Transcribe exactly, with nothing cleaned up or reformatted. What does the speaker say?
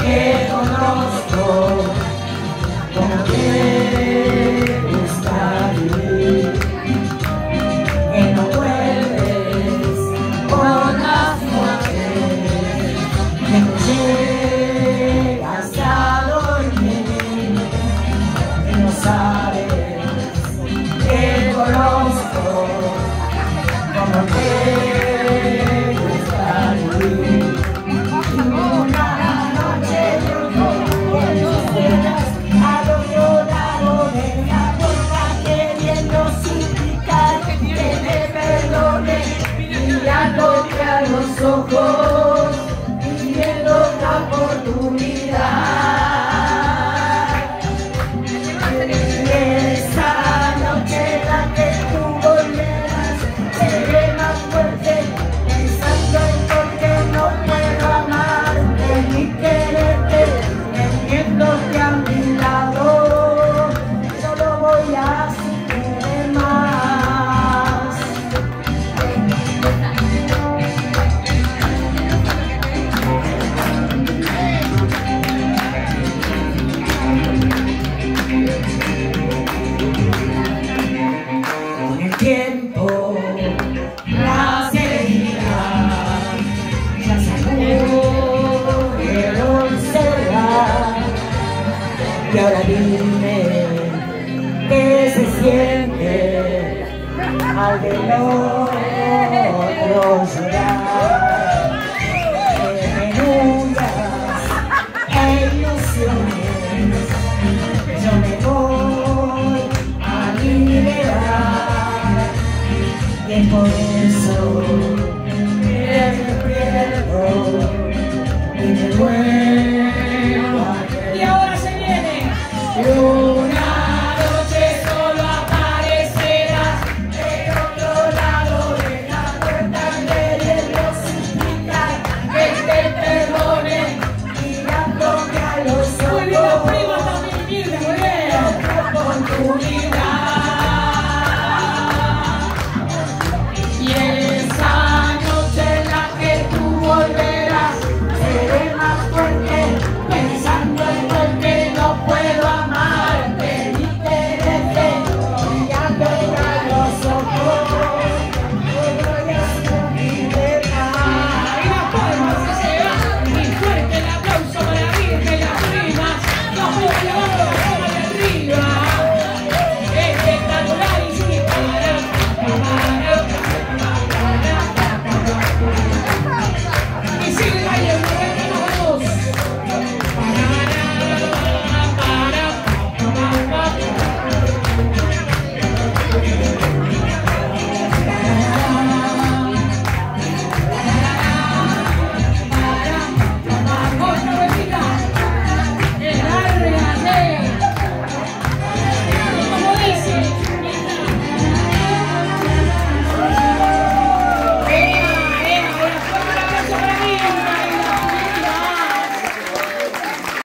que conozco, como te gusta vivir, que no vuelves por las noches, que no llegas a dormir, que no sabes que conozco, como te gusta vivir. Los ojos pidiendo la oportunidad. Esa noche la que tú volverás, seré más fuerte, pensando en por qué no puedo amarte ni quererte, teniéndote a mi lado, solo voy a sufrir más. Tiempo, las heridas ya se pudieron cerrar, y ahora dime qué se siente al ver otro llorar. Penumbras e ilusiones, yo me voy a liberar. Y por eso